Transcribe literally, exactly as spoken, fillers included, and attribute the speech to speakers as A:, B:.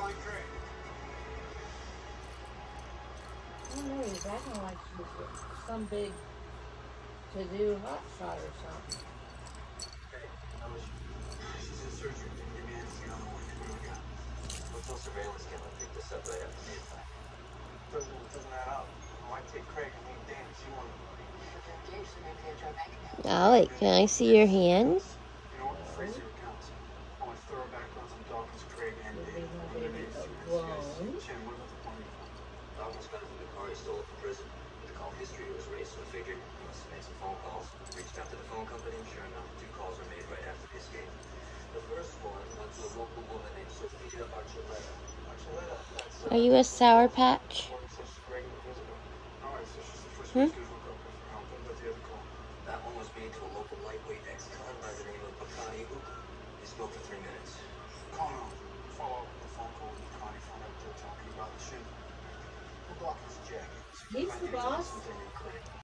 A: I don't know, he's acting like she's some big to-do hot shot or something.
B: She's in surgery. Give me anything on the way. What do we got? What's on surveillance camera? Pick this up right after the attack. Doesn't, doesn't add up. I might take Craig and leave Dan if you want to.
C: Alec, can I see your hands?
B: You know what? Freeze your accounts. I want thorough backgrounds on Dawkins, Craig, and Dan.
A: Baby alone.
B: Chen, what about the point?
D: Dawkins got into the car he stole from prison. The call history was raised, so I figured he must have made some phone calls. Reached out to the phone company, and sure enough, two calls were made right after the escape. The first one went to a local woman named Sophia Archuleta. Archuleta, that's...
C: Are you a Sour Patch? Hmm?
D: That one was made to a local lightweight ex-con by the name of Bakani Uku. He spoke for three minutes.
B: Call him. Follow up with the phone call with Bakani. Found out they're talking about the ship. We'll block his jacket.
A: He's the boss.